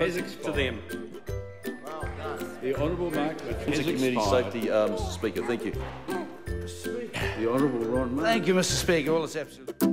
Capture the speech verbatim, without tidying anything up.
has expired. To them. The Honourable Mark Mitchell has Community expired. Safety, uh, Mister Speaker. Thank you. The Honourable Ron Murray. Thank you, Mister Speaker. Well, it's absolutely...